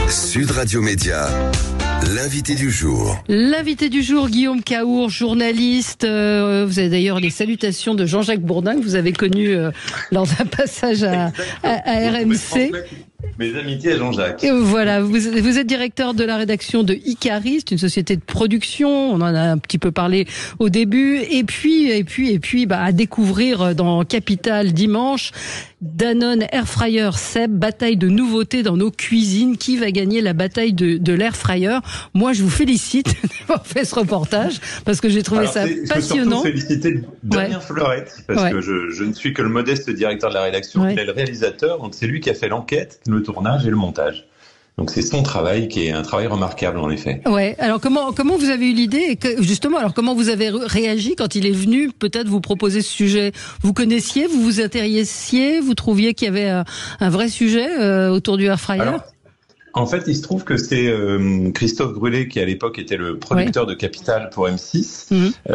Sud Radio Média, l'invité du jour. L'invité du jour, Guillaume Cahour, journaliste. Vous avez d'ailleurs les salutations de Jean-Jacques Bourdin que vous avez connu lors d'un passage à RMC. Mes amitiés à Jean-Jacques. Voilà, vous êtes directeur de la rédaction de Icaris, une société de production. On en a un petit peu parlé au début. Et puis, à découvrir dans Capital dimanche, Danone Air Fryer Seb, bataille de nouveautés dans nos cuisines. Qui va gagner la bataille de l'Air Fryer? Moi, je vous félicite d'avoir fait ce reportage parce que j'ai trouvé ça passionnant. Je veux surtout féliciter Damien Fleurette parce que je ne suis que le modeste directeur de la rédaction. Il est le réalisateur, donc c'est lui qui a fait l'enquête, le tournage et le montage. Donc c'est son travail qui est un travail remarquable en effet. Ouais. Alors comment vous avez eu l'idée et justement alors comment vous avez réagi quand il est venu peut-être vous proposer ce sujet? Vous connaissiez, vous vous intéressiez, vous trouviez qu'il y avait un vrai sujet autour du air fryer? En fait, il se trouve que c'est Christophe Brûlé, qui à l'époque était le producteur de Capital pour M6,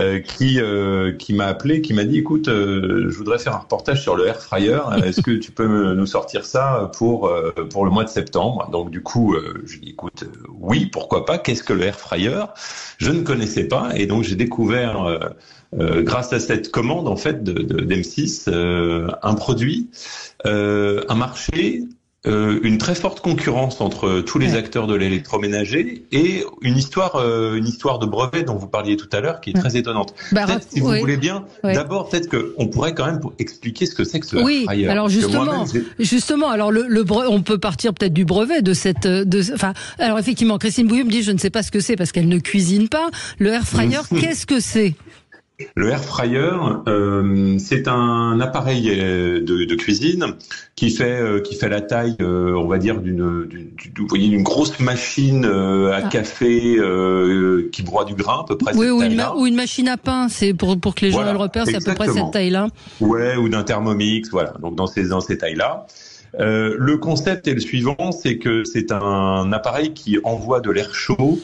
qui m'a appelé, qui m'a dit, écoute, je voudrais faire un reportage sur le air fryer. Est-ce que tu peux nous sortir ça pour le mois de septembre? Donc du coup, je lui ai dit, écoute, oui, pourquoi pas. Qu'est-ce que le air fryer? Je ne connaissais pas, et donc j'ai découvert, grâce à cette commande en fait d'M6, un produit, un marché. Une très forte concurrence entre tous les acteurs de l'électroménager et une histoire de brevet dont vous parliez tout à l'heure qui est très étonnante. Peut-être, si vous voulez bien, d'abord peut-être qu'on pourrait quand même expliquer ce que c'est que ce air fryer. Alors justement, alors on peut partir peut-être du brevet alors effectivement, Christine Bouillon me dit je ne sais pas ce que c'est parce qu'elle ne cuisine pas. Le air fryer, qu'est-ce que c'est? Le air fryer, c'est un appareil de cuisine qui fait la taille, on va dire d'une grosse machine à café qui broie du grain, à peu près. Oui, ou une machine à pain. C'est pour que les gens le repèrent, c'est à peu près cette taille-là. Ouais, ou d'un Thermomix, voilà. Donc dans ces tailles-là. Le concept est le suivant, c'est que c'est un appareil qui envoie de l'air chaud.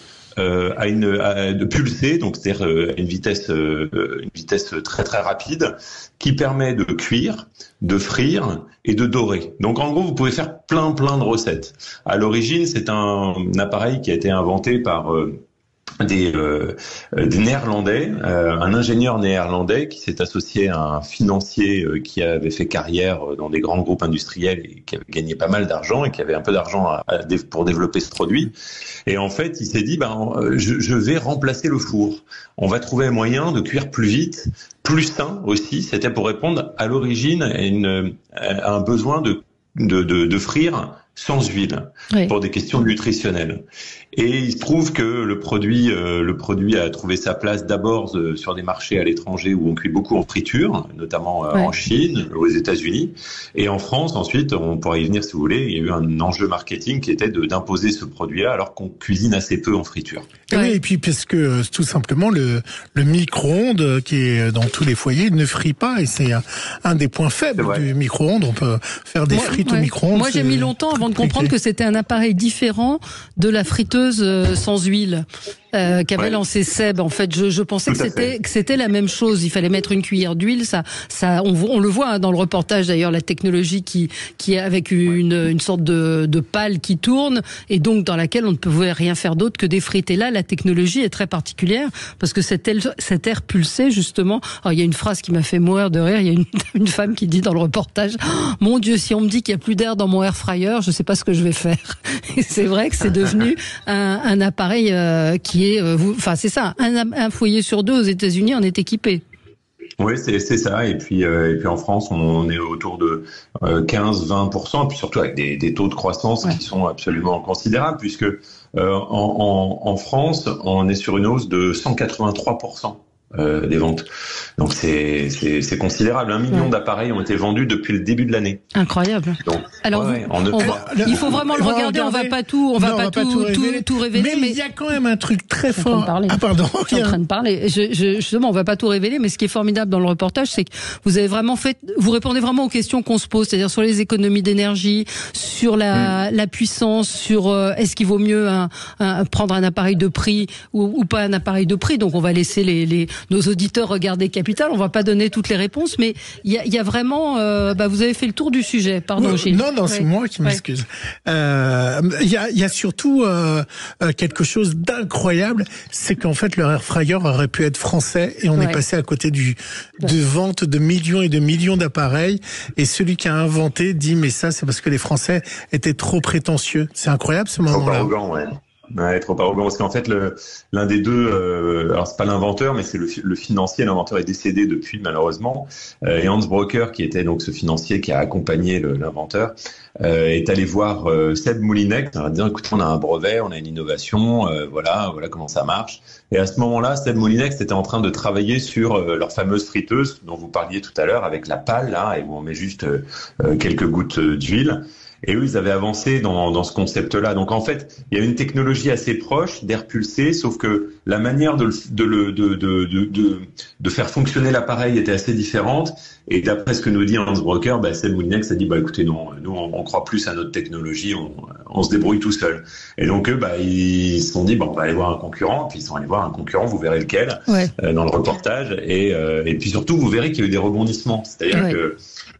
De pulser, donc c'est-à-dire une vitesse très très rapide, qui permet de cuire, de frire et de dorer. Donc en gros, vous pouvez faire plein de recettes. À l'origine, c'est un appareil qui a été inventé par des Néerlandais, un ingénieur néerlandais qui s'est associé à un financier qui avait fait carrière dans des grands groupes industriels et qui avait gagné pas mal d'argent et qui avait un peu d'argent pour développer ce produit. Et en fait, il s'est dit, je vais remplacer le four. On va trouver un moyen de cuire plus vite, plus sain aussi. C'était pour répondre à l'origine à un besoin de frire sans huile, pour des questions nutritionnelles. Et il se trouve que le produit a trouvé sa place d'abord sur des marchés à l'étranger où on cuit beaucoup en friture, notamment en Chine, aux États-Unis, et en France. Ensuite, on pourra y venir si vous voulez. Il y a eu un enjeu marketing qui était d'imposer ce produit-là alors qu'on cuisine assez peu en friture. Oui, et puis parce que tout simplement le micro-ondes qui est dans tous les foyers ne frit pas, et c'est un des points faibles du micro-ondes. On peut faire des frites au micro-ondes. Moi, j'ai mis longtemps avant de comprendre que c'était un appareil différent de la friteuse sans huile qu'avait lancé Seb. En fait, je pensais que c'était la même chose. Il fallait mettre une cuillère d'huile. On le voit dans le reportage d'ailleurs, la technologie qui est avec une sorte de pale qui tourne et donc dans laquelle on ne pouvait rien faire d'autre que des frites. Et là, la technologie est très particulière parce que cet air pulsé justement. Alors, il y a une phrase qui m'a fait mourir de rire. Il y a une femme qui dit dans le reportage, mon Dieu, si on me dit qu'il y a plus d'air dans mon air fryer, je sais pas ce que je vais faire. Et c'est vrai que c'est devenu un appareil qui est, c'est ça, un foyer sur deux aux États-Unis en est équipé. Oui, c'est ça. Et puis en France, on est autour de 15-20%, et puis surtout avec des taux de croissance qui sont absolument considérables, puisque en France, on est sur une hausse de 183%. Des ventes. Donc c'est considérable. 1 million d'appareils ont été vendus depuis le début de l'année. Incroyable. Donc, alors il faut vraiment le regarder. On va pas tout révéler. Mais il y a quand même un truc très fort. Ah pardon. Je suis en train de parler. Justement, on va pas tout révéler, mais ce qui est formidable dans le reportage, c'est que vous répondez vraiment aux questions qu'on se pose, c'est-à-dire sur les économies d'énergie, sur la puissance, sur est-ce qu'il vaut mieux prendre un appareil de prix ou pas un appareil de prix. Donc on va laisser nos auditeurs regardaient Capital. On va pas donner toutes les réponses, mais il y a vraiment, vous avez fait le tour du sujet. Pardon, Gilles. Non, c'est moi qui m'excuse. Il y a surtout quelque chose d'incroyable, c'est qu'en fait le air fryer aurait pu être français et on est passé à côté de ventes de millions et de millions d'appareils. Et celui qui a inventé dit mais ça c'est parce que les Français étaient trop prétentieux. C'est incroyable ce moment-là. Trop arrogant, ouais. Ouais, trop arrogant, parce qu'en fait l'un des deux, alors c'est pas l'inventeur, mais c'est le financier. L'inventeur est décédé depuis, malheureusement, et Hans Broecker, qui était donc ce financier qui a accompagné l'inventeur, est allé voir Seb Moulinex en disant écoute, on a un brevet, on a une innovation, voilà comment ça marche. Et à ce moment-là, Seb Moulinex était en train de travailler sur leur fameuse friteuse dont vous parliez tout à l'heure, avec la pale là, et où on met juste quelques gouttes d'huile. Et eux, ils avaient avancé dans ce concept-là. Donc en fait, il y a une technologie assez proche d'air pulsé, sauf que la manière de faire fonctionner l'appareil était assez différente. Et d'après ce que nous dit Hans Broecker, Seb Moulinex a dit écoutez, non, nous on croit plus à notre technologie, on se débrouille tout seul. Et donc eux, ils se sont dit on va aller voir un concurrent. Puis ils sont allés voir un concurrent, vous verrez lequel dans le reportage. Et puis surtout, vous verrez qu'il y a eu des rebondissements. C'est-à-dire que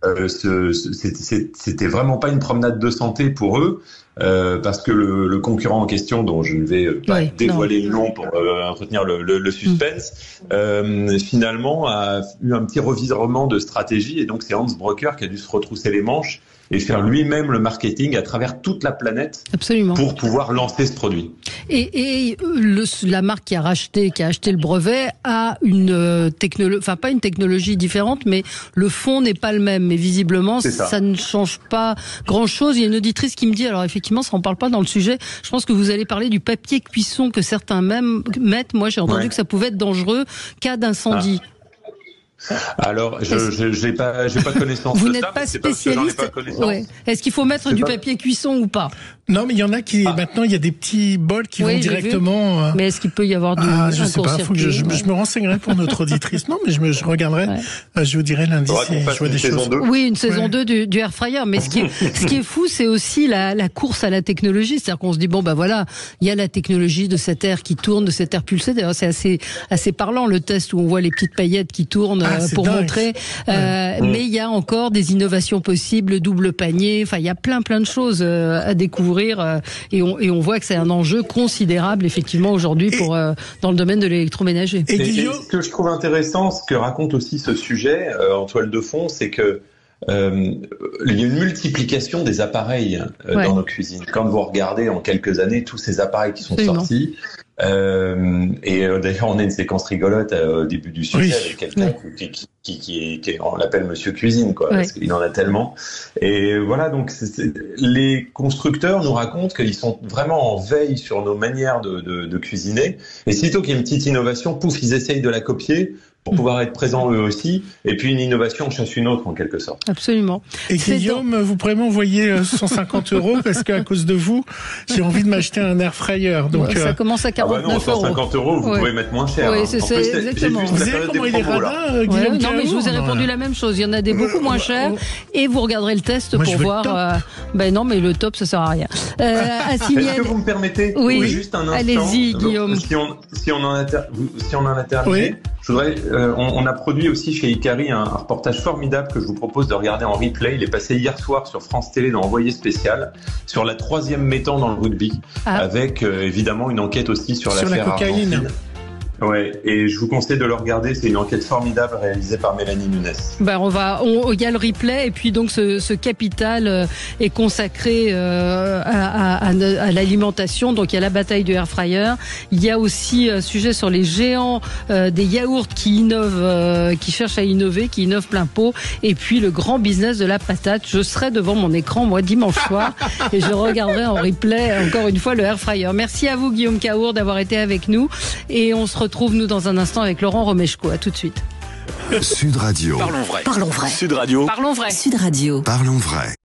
c'était vraiment pas une promenade de santé pour eux, parce que le concurrent en question, dont je ne vais pas dévoiler le nom pour entretenir le suspense, finalement a eu un petit revirement de stratégie, et donc c'est Hans Broecker qui a dû se retrousser les manches et faire lui-même le marketing à travers toute la planète. Absolument. Pour pouvoir lancer ce produit. Et la marque qui a acheté le brevet a une technologie, pas une technologie différente, mais le fond n'est pas le même. Mais visiblement, ça ne change pas grand-chose. Il y a une auditrice qui me dit, alors effectivement, ça en parle pas dans le sujet. Je pense que vous allez parler du papier cuisson que certains même mettent. Moi, j'ai entendu que ça pouvait être dangereux cas d'incendie. Alors, j'ai pas connaissance. Vous de n'êtes ça, pas spécialiste. Est-ce qu'il faut mettre du papier cuisson ou pas? Non, mais il y en a qui maintenant il y a des petits bols qui vont directement. Mais est-ce qu'il peut y avoir du je sais pas. Faut que je me renseignerai pour notre auditrice. Non, mais je regarderai. Je vous dirai lundi si je vois des choses. Oui, une saison 2 du air fryer. Mais ce qui est fou, c'est aussi la course à la technologie. C'est-à-dire qu'on se dit voilà, il y a la technologie de cet air qui tourne, de cet air pulsé. D'ailleurs, c'est assez parlant le test où on voit les petites paillettes qui tournent pour montrer. Mais il y a encore des innovations possibles, double panier. Enfin, il y a plein de choses à découvrir. Et on voit que c'est un enjeu considérable effectivement aujourd'hui dans le domaine de l'électroménager. Et ce que je trouve intéressant, ce que raconte aussi ce sujet en toile de fond, c'est que il y a une multiplication des appareils dans nos cuisines. Quand vous regardez en quelques années tous ces appareils qui sont sortis, et d'ailleurs on a une séquence rigolote au début du sujet avec quelqu'un qui on l'appelle Monsieur Cuisine, parce qu'il en a tellement. Et voilà, donc les constructeurs nous racontent qu'ils sont vraiment en veille sur nos manières de cuisiner. Et sitôt qu'il y a une petite innovation, pouf, ils essayent de la copier pour pouvoir être présents eux aussi, et puis une innovation chasse une autre en quelque sorte. Absolument. Et Guillaume, vous pourrez m'envoyer 150 € parce qu'à cause de vous, j'ai envie de m'acheter un air fryer. Donc ça commence à 49 €. 150 €, vous pouvez mettre moins cher. Oui, c'est exactement. Vous savez comment il est radin, Guillaume? Non, mais je vous ai répondu la même chose. Il y en a des beaucoup moins chers, et vous regarderez le test pour voir. Non, mais le top, ça sert à rien. Est-ce que vous me permettez juste un instant? Allez-y, Guillaume. Si on en a terminé, je voudrais, on a produit aussi chez Ikari un reportage formidable que je vous propose de regarder en replay. Il est passé hier soir sur France Télé dans Envoyé spécial sur la 3e mi-temps dans le rugby, avec évidemment une enquête aussi sur l'affaire argentine. Ouais, et je vous conseille de le regarder. C'est une enquête formidable réalisée par Mélanie Nunes. Il y a le replay, et puis donc ce capital est consacré à l'alimentation. Donc il y a la bataille du air fryer. Il y a aussi sujet sur les géants des yaourts qui innovent, qui cherchent à innover, qui innovent plein pot. Et puis le grand business de la patate. Je serai devant mon écran moi dimanche soir et je regarderai en replay encore une fois le air fryer. Merci à vous Guillaume Caour d'avoir été avec nous, et on se retrouve nous dans un instant avec Laurent Romeshko. À tout de suite. Sud Radio. Parlons vrai. Parlons vrai. Sud Radio. Parlons vrai. Sud Radio. Parlons vrai.